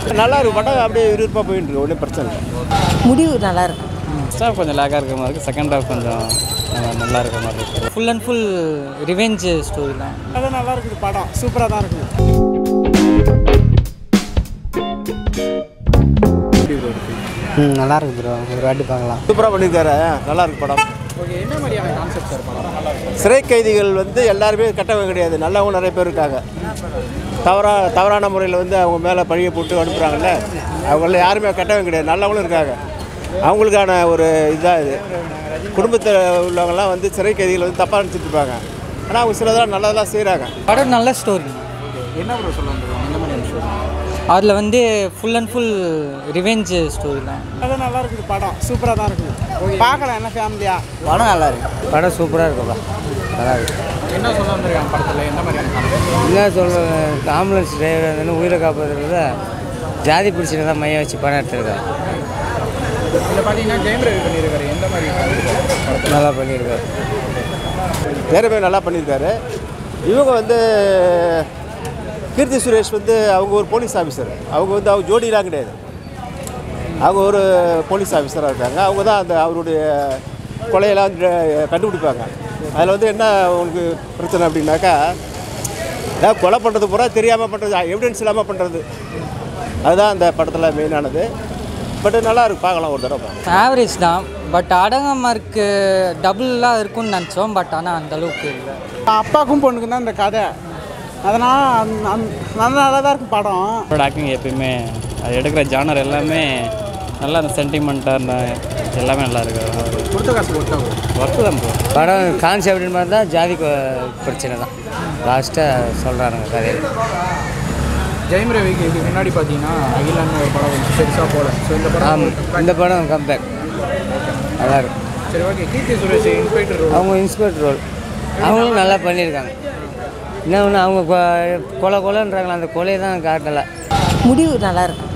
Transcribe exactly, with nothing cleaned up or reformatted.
நல்லா இருக்கும் படம் அப்படியே விருப்பமாக போயிட்டு இருக்கு ஒன்றும் பிரச்சனை இல்லை. முடிவு நல்லா இருக்கும். ஃபர்ஸ்ட் ஹாஃப் கொஞ்சம் லேக்காக இருக்கிற மாதிரி இருக்குது, செகண்ட் ஹாஃப் கொஞ்சம் நல்லா இருக்கிற மாதிரி இருக்குது. Full and full revenge story தான். அதான் நல்லா இருக்குது படம், சூப்பராக தான் இருக்குது. ம் நல்லா இருக்கு ப்ரோ, ஒரு வாட்டி பார்க்கலாம். சூப்பராக பண்ணியிருக்காரு, நல்லா இருக்கு படம். ஓகே, என்ன மாதிரியான கான்செப்ட் சார் படம்? சிறை கைதிகள் வந்து எல்லாருமே கெட்டவங்க கிடையாது, நல்லவங்க நிறைய பேர் இருக்காங்க. தவறாக தவறான முறையில் வந்து அவங்க மேலே பழியை போட்டு அனுப்புகிறாங்கல்ல, அவங்கள யாருமே கெட்டவங்க கிடையாது, நல்லவங்களும் இருக்காங்க. அவங்களுக்கான ஒரு இதுதான் இது. குடும்பத்தில் உள்ளவங்கலாம் வந்து சிறை கைதிகள் வந்து தப்பாக நினச்சிட்டு இருப்பாங்க, ஆனால் அவங்க சிலதெல்லாம் நல்லதெல்லாம் செய்கிறாங்க. படம் நல்ல ஸ்டோரி. என்ன ப்ரோ சொல்ல வந்துருக்கோம், என்ன மாதிரியான ஸ்டோரி? அதில் வந்து full and full revenge story தான். அதான் நல்லா இருக்குது படம், சூப்பராக தான் இருக்குது. ஓகே, பார்க்கலாம் என்ன ஃபேமிலியாக. படம் நல்லா இருக்கு, படம் சூப்பராக இருக்குப்பா, நல்லா இருக்கு. என்ன சொல்ல வந்துருக்காங்க படத்தில், என்ன மாதிரியான கான்செப்ட்? என்ன சொல்கிறேன், ஆம்புலன்ஸ் டிரைவர் வந்து உயிரை காப்பாற்றுறத ஜாதி பிடிச்சிட்டு தான் மையம் வச்சு படம் எடுத்துருக்காரு. இதில் பார்த்தீங்கன்னா ஜெயம் ரவி பண்ணியிருக்காரு, எந்த மாதிரி படத்தில் நல்லா பண்ணியிருக்காரு. வேறு பேர் நல்லா பண்ணியிருக்காரு. இவங்க வந்து கீர்த்தி சுரேஷ் வந்து அவங்க ஒரு போலீஸ் ஆஃபீஸர். அவங்க வந்து அவங்க ஜோடிலாம் கிடையாது, அவங்க ஒரு போலீஸ் ஆஃபீஸராக இருக்காங்க. அவங்க தான் அந்த அவருடைய கொலையெல்லாம் கண்டுபிடிப்பாங்க. அதில் வந்து என்ன உங்களுக்கு பிரச்சனை அப்படின்னாக்கா, ஏதாவது கொலை பண்ணுறது பூரா தெரியாமல் பண்ணுறது, எவிடன்ஸ் இல்லாமல் பண்ணுறது, அதுதான் அந்த படத்தில் மெயினானது. பட் நல்லா இருக்கு, பார்க்கலாம் ஒரு தடவை. ஆவரேஜ் தான், பட் அடங்கமார்க்கு டபுளாக இருக்கும்னு நினச்சோம், பட் ஆனால் அந்தளவுக்கு இல்லை. அப்பாவுக்கும் பொண்ணுக்கும் தான் இந்த கதை, அதனால் நல்லா நல்லா தான் இருக்கும் படம். அவரோட ஆக்டிங் எப்பயுமே, அது எடுக்கிற ஜானர் எல்லாமே நல்லா, அந்த சென்டிமெண்ட்டாக எல்லாமே நல்லா இருக்குது. கொடுத்த காசு கொடுத்தா ஒர்க்கு தான் ப்ரோ. படம் கான்செப்ட் மாதிரி தான், ஜாதி பிரச்சனை தான் லாஸ்ட்டாக சொல்கிறாருங்க கதையில். ஜெயம் ரவிக்கு இதுக்கு முன்னாடி பார்த்தீங்கன்னா அகிலான்னு ஒரு படம் வந்து பெருசாக போகல. ஸோ இந்த படம் இந்த படம் கம்பேக் நல்லா இருக்கும். சரி, okay. Keerthy Suresh inspector role, அவங்க இன்ஸ்பெக்டர் ரோல் அவங்களும் நல்லா பண்ணியிருக்காங்க. என்ன ஒன்று அவங்க கொலை கொலைன்றாங்களா, அந்த கொலையை தான் காட்டலை. முடிவு நல்லா இருக்கும்.